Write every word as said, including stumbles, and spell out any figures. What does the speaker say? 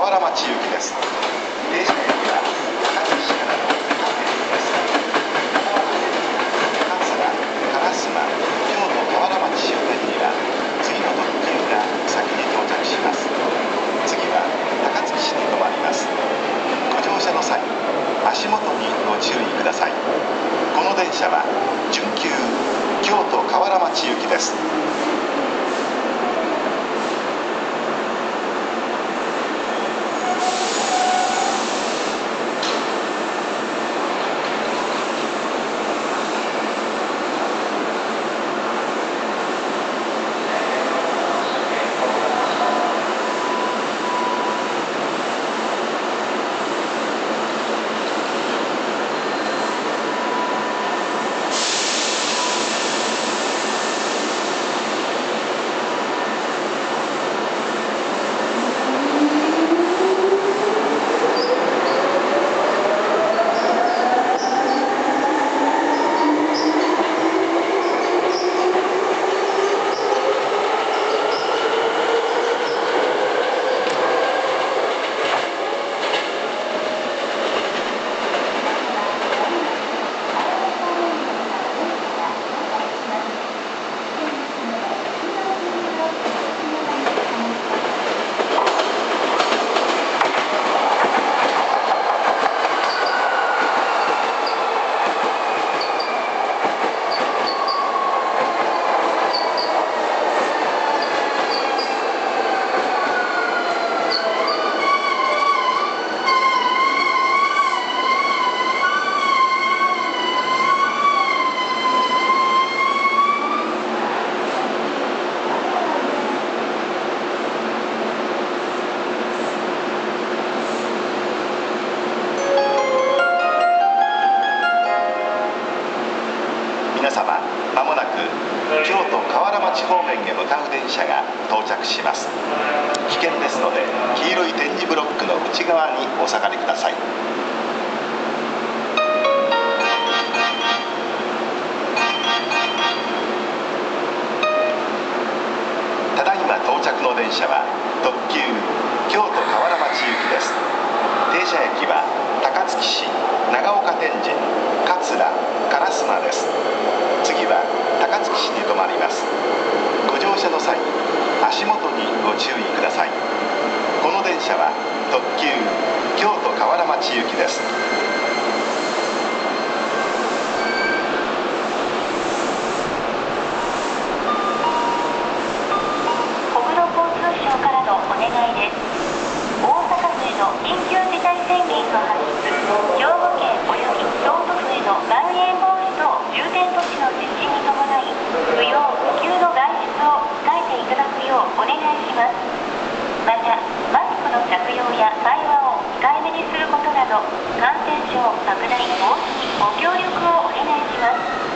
原町行きです。停車駅は高槻市からの各駅です。桂、烏丸、京都河原町終点には次の特急が先に到着します。次は高槻市に停まります。ご乗車の際、足元にご注意ください。この電車は準急京都河原町行きです。皆様、まもなく京都河原町方面へ向かう電車が到着します。危険ですので、黄色い点字ブロックの内側にお下がりください。ただいま到着の電車は特急京都河原町行きです。停車駅は高槻市、長岡天神、桂、烏丸です。次は高槻市に停まります。ご乗車の際、足元にご注意ください。この電車は特急京都河原町行きです。 国土交通省からのお願いです。大阪府への緊急事態宣言の発出、兵庫県および京都府へのまん延防止等重点措置の実施に伴い、不要不急の外出を控えていただくようお願いします。また、マスクの着用や会話を控えめにすることなど、感染症拡大防止にご協力をお願いします。